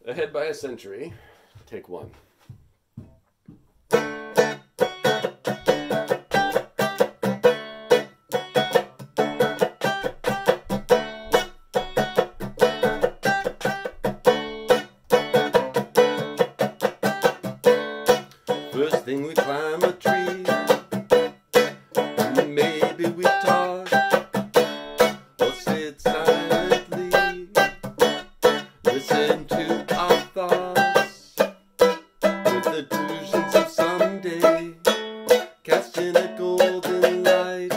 Ahead by a century. Take one. First thing we climb a tree, maybe we talk or sit silently, listen to our thoughts with the delusions of someday, casting a golden light.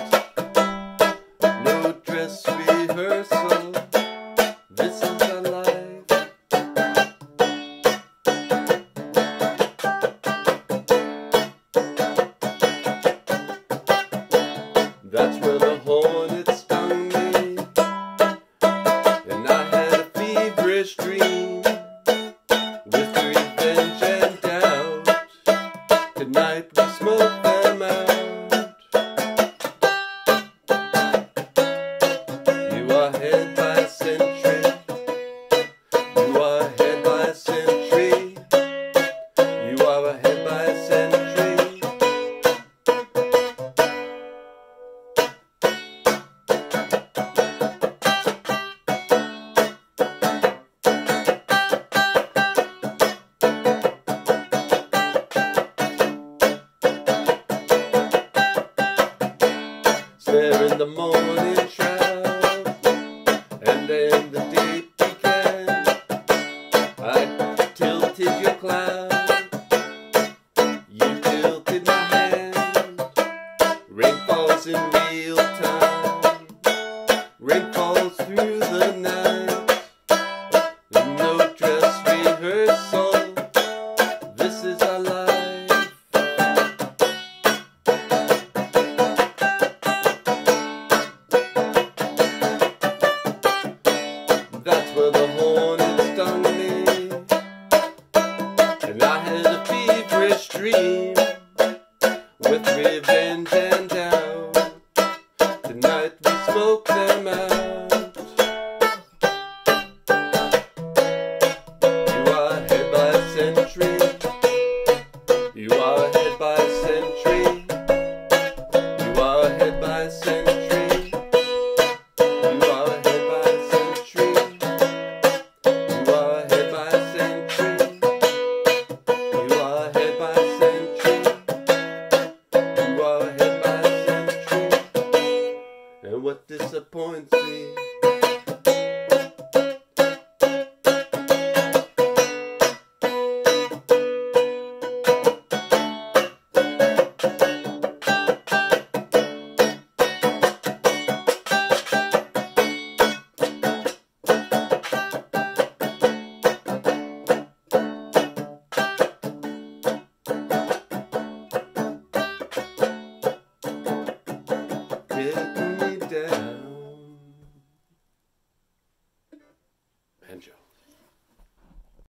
No dress rehearsal, this is our life. That's where the hornet stung me, and I had a feverish dream with revenge and doubt. Tonight we smoke them out. You are ahead by a century. You are ahead by a century. You are ahead by a century. There in the morning shroud, and then the day began. I tilted your cloud, you tilted my hand. Rain falls in real time, rain falls through the night. No dress rehearsal, this is our life. That's where the